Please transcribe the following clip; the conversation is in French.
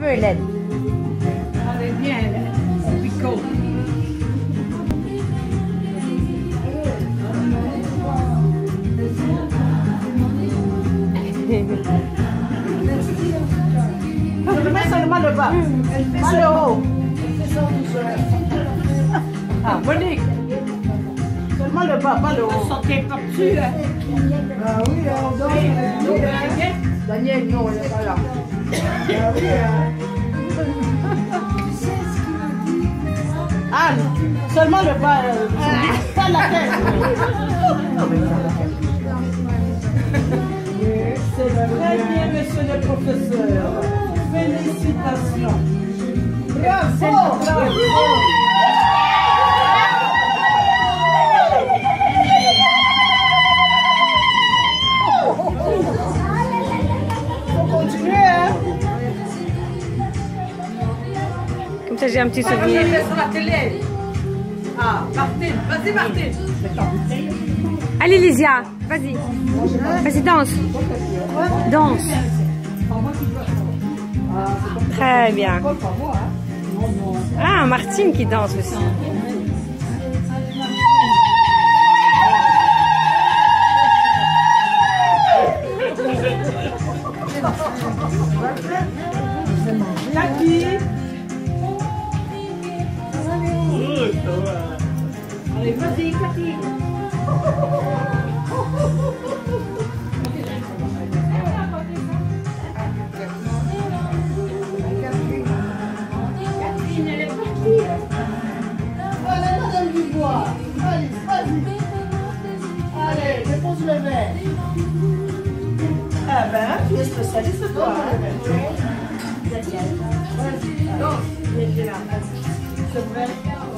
peu, Hélène. Allez, viens, Hélène. Pico. Je mets seulement le bas. Pas le haut. Ah, Monique. Seulement le bas, pas le haut. Ne sautez pas dessus, hein. Ah oui, on danse. Daniel, non, il n'est pas là. Ah oui, Anne, seulement le bas. Pas la tête. C'est très bien, monsieur le professeur. Félicitations. Bravo, bravo. Faut continuer, hein. Comme ça, j'ai un petit souvenir. Sur la télé. Ah, Martine, vas-y Martine. Allez, Lysia, vas-y. Vas-y, danse. Danse. Très bien. Ah, Martine qui danse aussi. Cathy. Allez, vas-y, Cathy. Catherine, elle est partie. Allez, madame Dubois. Allez, vas-y. Allez, dépose le verre. Ah ben, tu es spécialiste, toi. Vas-y, danse. C'est vrai.